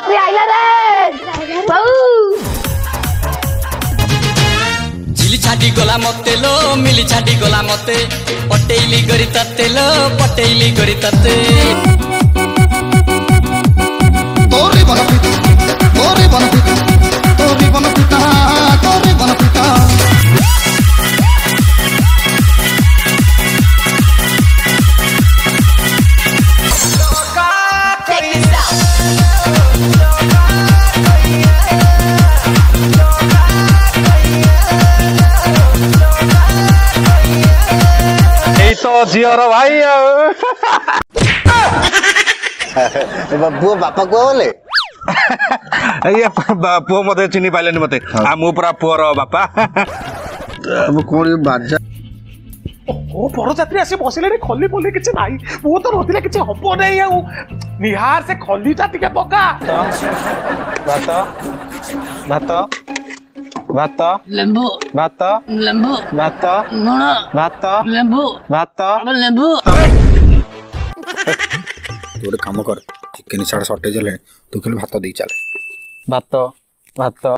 यात्री आइला रे बाऊ झिली छाटी गला मते लो मिली छाटी गला मते पटेइली गरी तते लो पटेइली गरी तते तोरी बनपिता तोरी बनपिता तोरी बनपिता तोरी बनपिता तो झीर भाई पुओ बापा को बोले ये पुओ मते चिनी पाइलेनी मते आ मु पूरा पुअर बापा अब कोन बाजा ओ बरजात्री आसी बसिले रे खल्ली बोले किछ नाही वो तो रोतिले किछ हबो नाही आ निहार से खल्लीटा टिके पका भात भात भात लेंबू भात लेंबू भात लूण भात लेंबू भात लेंबू तू एक काम कर चिकन साड़ शॉर्टेज है तू खाली भात दे चल भात भात